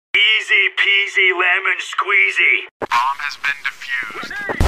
Easy peasy lemon squeezy. Bomb has been defused.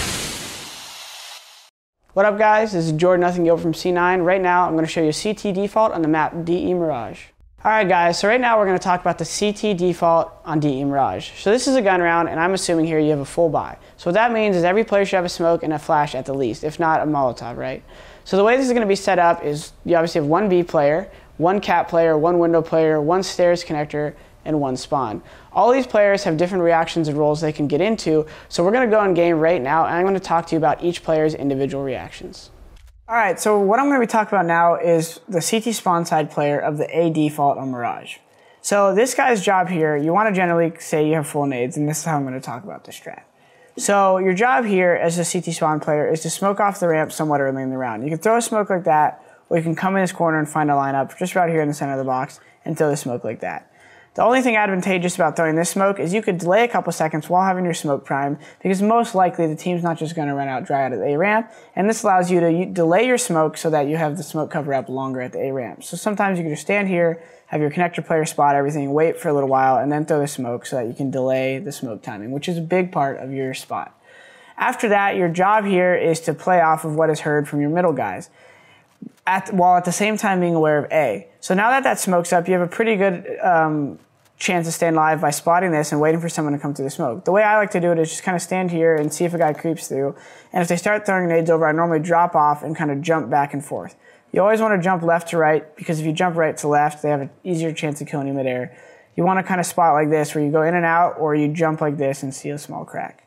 What up guys, this is N0thing from C9. Right now I'm going to show you CT default on the map DE Mirage. Alright guys, so right now we're going to talk about the CT default on DE Mirage. So this is a gun round and I'm assuming here you have a full buy. So what that means is every player should have a smoke and a flash at the least, if not a Molotov, right? So the way this is going to be set up is you obviously have one B player, one cat player, one window player, one stairs connector, and one spawn. All these players have different reactions and roles they can get into, so we're going to go in game right now and I'm going to talk to you about each player's individual reactions. Alright, so what I'm going to be talking about now is the CT spawn side player of the A default on Mirage. So this guy's job here, you want to generally say you have full nades, and this is how I'm going to talk about the strat. So your job here as a CT spawn player is to smoke off the ramp somewhat early in the round. You can throw a smoke like that, or you can come in this corner and find a lineup just right here in the center of the box and throw the smoke like that. The only thing advantageous about throwing this smoke is you could delay a couple seconds while having your smoke prime, because most likely the team's not just going to run out dry out at the A ramp, and this allows you to delay your smoke so that you have the smoke cover up longer at the A ramp. So sometimes you can just stand here, have your connector player spot everything, wait for a little while, and then throw the smoke so that you can delay the smoke timing, which is a big part of your spot. After that, your job here is to play off of what is heard from your middle guys, while at the same time being aware of A. So now that that smoke's up, you have a pretty good chance to stay alive by spotting this and waiting for someone to come through the smoke. The way I like to do it is just kind of stand here and see if a guy creeps through, and if they start throwing nades over, I normally drop off and kind of jump back and forth. You always want to jump left to right, because if you jump right to left, they have an easier chance of killing you midair. You want to kind of spot like this, where you go in and out, or you jump like this and see a small crack.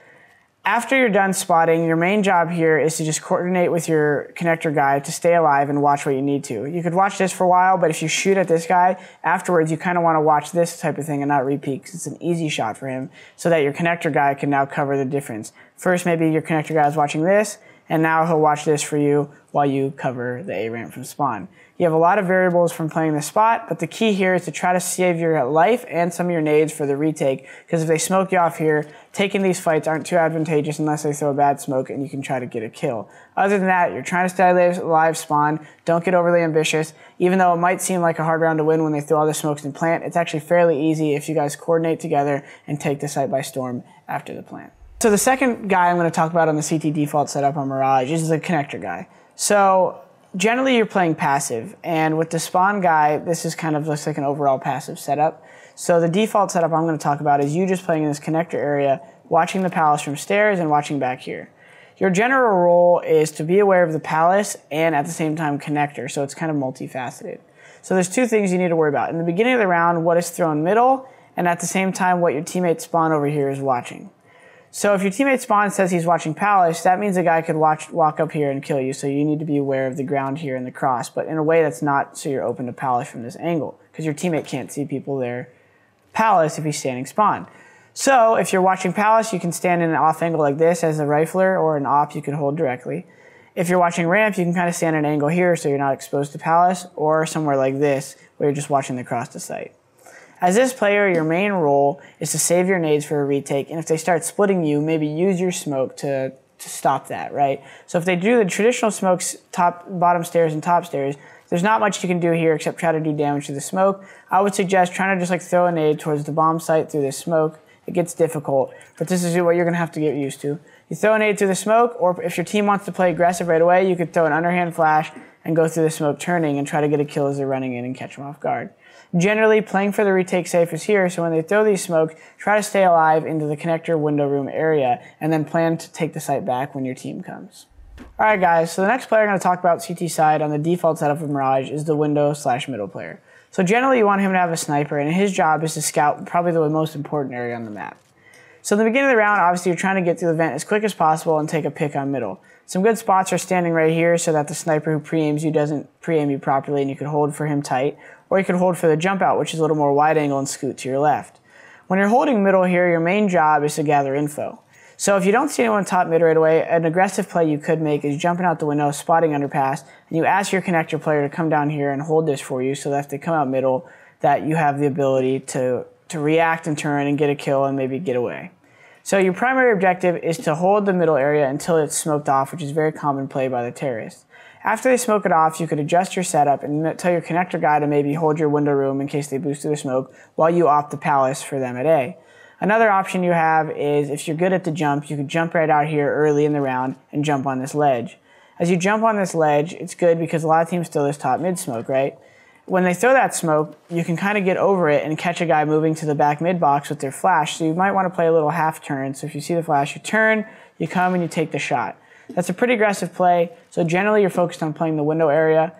After you're done spotting, your main job here is to just coordinate with your connector guy to stay alive and watch what you need to. You could watch this for a while, but if you shoot at this guy, afterwards you kind of want to watch this type of thing and not repeat, because it's an easy shot for him, so that your connector guy can now cover the difference. First, maybe your connector guy is watching this, and now he'll watch this for you while you cover the A ramp from spawn. You have a lot of variables from playing this spot, but the key here is to try to save your life and some of your nades for the retake, because if they smoke you off here, taking these fights aren't too advantageous unless they throw a bad smoke and you can try to get a kill. Other than that, you're trying to stay alive spawn, don't get overly ambitious. Even though it might seem like a hard round to win when they throw all the smokes and plant, it's actually fairly easy if you guys coordinate together and take the site by storm after the plant. So the second guy I'm going to talk about on the CT default setup on Mirage is the connector guy. So generally you're playing passive, and with the spawn guy, this is kind of looks like an overall passive setup. So the default setup I'm going to talk about is you just playing in this connector area, watching the palace from stairs and watching back here. Your general role is to be aware of the palace and at the same time connector, so it's kind of multifaceted. So there's two things you need to worry about. In the beginning of the round, what is thrown middle, and at the same time what your teammate spawn over here is watching. So if your teammate spawn says he's watching palace, that means a guy could walk up here and kill you, so you need to be aware of the ground here and the cross, but in a way that's not so you're open to palace from this angle, because your teammate can't see people there palace if he's standing spawn. So if you're watching palace, you can stand in an off angle like this as a rifler, or an op you can hold directly. If you're watching ramp, you can kind of stand at an angle here so you're not exposed to palace, or somewhere like this where you're just watching the cross to sight. As this player, your main role is to save your nades for a retake, and if they start splitting you, maybe use your smoke to stop that, right? So if they do the traditional smokes, bottom stairs and top stairs, there's not much you can do here except try to do damage to the smoke. I would suggest trying to just like throw a nade towards the bomb site through this smoke. It gets difficult, but this is what you're going to have to get used to. You throw a nade through the smoke, or if your team wants to play aggressive right away, you could throw an underhand flash and go through the smoke turning and try to get a kill as they're running in and catch them off guard. Generally, playing for the retake safe is here, so when they throw these smokes, try to stay alive into the connector window room area, and then plan to take the site back when your team comes. Alright guys, so the next player I'm going to talk about CT side on the default setup of Mirage is the window/middle player. So generally you want him to have a sniper, and his job is to scout probably the most important area on the map. So in the beginning of the round, obviously you're trying to get through the vent as quick as possible and take a pick on middle. Some good spots are standing right here so that the sniper who pre-aims you doesn't pre-aim you properly, and you can hold for him tight, or you could hold for the jump out, which is a little more wide angle, and scoot to your left. When you're holding middle here, your main job is to gather info. So if you don't see anyone top mid right away, an aggressive play you could make is jumping out the window, spotting underpass, and you ask your connector player to come down here and hold this for you, so that if they come out middle, that you have the ability to react and turn and get a kill and maybe get away. So your primary objective is to hold the middle area until it's smoked off, which is very common play by the terrorists. After they smoke it off, you could adjust your setup and tell your connector guy to maybe hold your window room in case they boost through the smoke while you op the palace for them at A. Another option you have is if you're good at the jump, you could jump right out here early in the round and jump on this ledge. As you jump on this ledge, it's good because a lot of teams throw this top mid smoke, right? When they throw that smoke, you can kind of get over it and catch a guy moving to the back mid box with their flash. So you might want to play a little half turn. So if you see the flash, you turn, you come and you take the shot. That's a pretty aggressive play. So generally you're focused on playing the window area.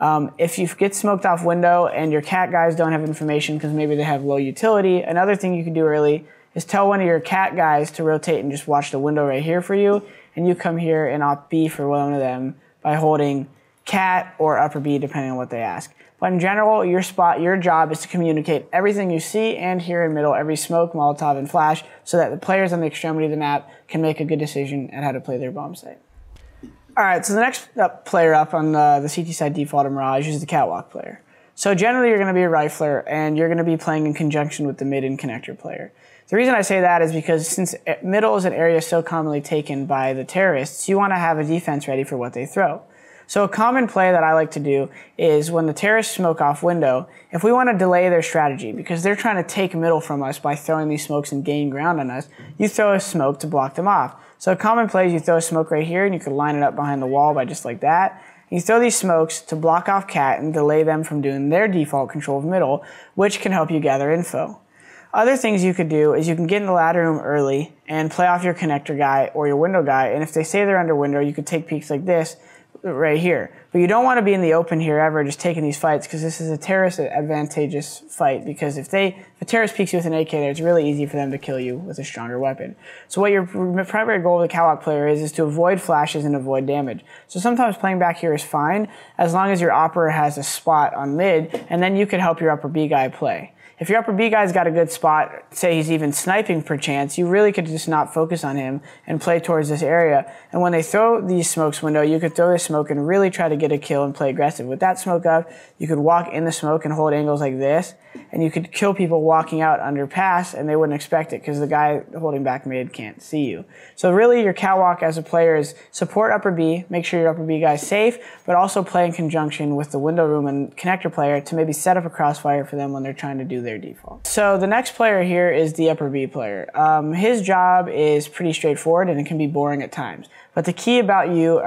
If you get smoked off window and your cat guys don't have information because maybe they have low utility, another thing you can do early is tell one of your cat guys to rotate and just watch the window right here for you, and you come here and op B for one of them by holding cat or upper B depending on what they ask. But in general, your job is to communicate everything you see and hear in middle, every smoke, Molotov, and flash, so that the players on the extremity of the map can make a good decision at how to play their bomb site. All right, so the next player up on the CT side default of Mirage is the catwalk player. So generally, you're going to be a rifler, and you're going to be playing in conjunction with the mid and connector player. The reason I say that is because since middle is an area so commonly taken by the terrorists, you want to have a defense ready for what they throw. So a common play that I like to do is when the terrorists smoke off window, if we want to delay their strategy because they're trying to take middle from us by throwing these smokes and gain ground on us, you throw a smoke to block them off. So a common play is you throw a smoke right here and you could line it up behind the wall by just like that. You throw these smokes to block off cat and delay them from doing their default control of middle, which can help you gather info. Other things you could do is you can get in the ladder room early and play off your connector guy or your window guy, and if they say they're under window, you could take peeks like this right here. But you don't want to be in the open here ever just taking these fights because this is a terrorist advantageous fight because if a terrorist peeks you with an AK there, it's really easy for them to kill you with a stronger weapon. So what your primary goal of the catwalk player is to avoid flashes and avoid damage. So sometimes playing back here is fine as long as your operator has a spot on mid and then you can help your upper B guy play. If your upper B guy's got a good spot, say he's even sniping per chance, you really could just not focus on him and play towards this area. And when they throw these smokes window, you could throw this smoke and really try to get a kill and play aggressive. With that smoke up, you could walk in the smoke and hold angles like this, and you could kill people walking out under pass, and they wouldn't expect it because the guy holding back mid can't see you. So really, your catwalk as a player is support upper B, make sure your upper B guy's safe, but also play in conjunction with the window room and connector player to maybe set up a crossfire for them when they're trying to do their default. So the next player here is the upper B player. His job is pretty straightforward and it can be boring at times. But the key about you,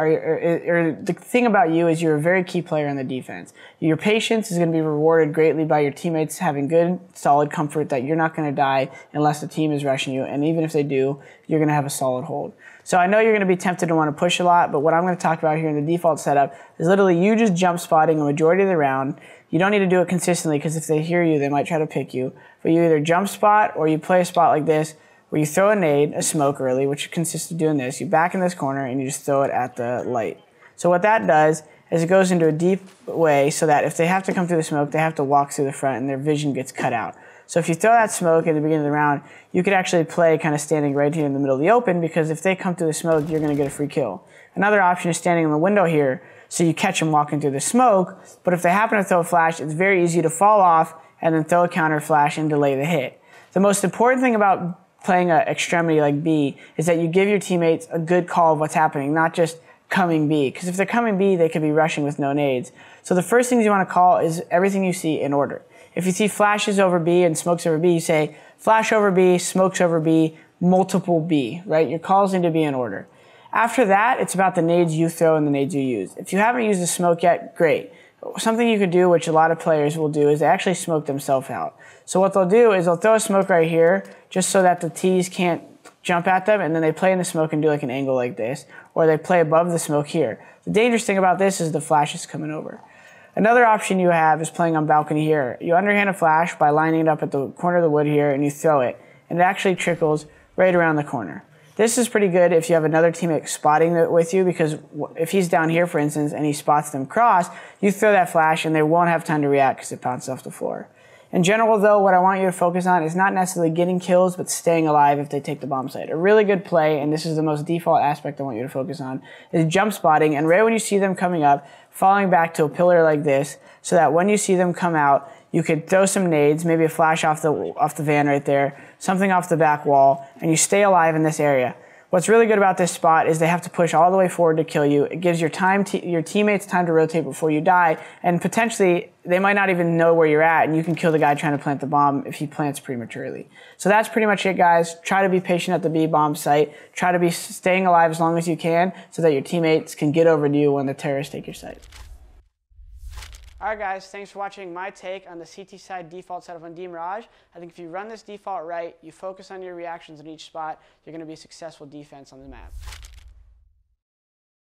or the thing about you is you're a very key player on the defense. Your patience is going to be rewarded greatly by your teammates having good, solid comfort that you're not going to die unless the team is rushing you. And even if they do, you're going to have a solid hold. So I know you're going to be tempted to want to push a lot, but what I'm going to talk about here in the default setup is literally you just jump spotting a majority of the round. You don't need to do it consistently because if they hear you, they might try to pick you. But you either jump spot or you play a spot like this where you throw a nade, a smoke early, which consists of doing this. You back in this corner and you just throw it at the light. So what that does is it goes into a deep way so that if they have to come through the smoke, they have to walk through the front and their vision gets cut out. So if you throw that smoke at the beginning of the round, you could actually play kind of standing right here in the middle of the open because if they come through the smoke, you're going to get a free kill. Another option is standing in the window here so you catch them walking through the smoke, but if they happen to throw a flash, it's very easy to fall off and then throw a counter flash and delay the hit. The most important thing about playing an extremity like B is that you give your teammates a good call of what's happening, not just coming B. Because if they're coming B, they could be rushing with no nades. So the first things you want to call is everything you see in order. If you see flashes over B and smokes over B, you say flash over B, smokes over B, multiple B, right? Your calls need to be in order. After that, it's about the nades you throw and the nades you use. If you haven't used the smoke yet, great. Something you could do, which a lot of players will do, is they actually smoke themselves out. So what they'll do is they'll throw a smoke right here just so that the T's can't jump at them, and then they play in the smoke and do like an angle like this, or they play above the smoke here. The dangerous thing about this is the flash is coming over. Another option you have is playing on balcony here. You underhand a flash by lining it up at the corner of the wood here, and you throw it, and it actually trickles right around the corner. This is pretty good if you have another teammate spotting it with you, because if he's down here, for instance, and he spots them cross, you throw that flash and they won't have time to react because it bounces off the floor. In general, though, what I want you to focus on is not necessarily getting kills, but staying alive if they take the bomb site. A really good play, and this is the most default aspect I want you to focus on, is jump spotting, and right when you see them coming up, falling back to a pillar like this, so that when you see them come out, you could throw some nades, maybe a flash off the van right there, something off the back wall, and you stay alive in this area. What's really good about this spot is they have to push all the way forward to kill you. It gives your teammates time to rotate before you die, and potentially they might not even know where you're at, and you can kill the guy trying to plant the bomb if he plants prematurely. So that's pretty much it, guys. Try to be patient at the B bomb site. Try to be staying alive as long as you can so that your teammates can get over to you when the terrorists take your site. Alright guys, thanks for watching my take on the CT side default setup on Mirage. I think if you run this default right, you focus on your reactions in each spot, you're going to be a successful defense on the map.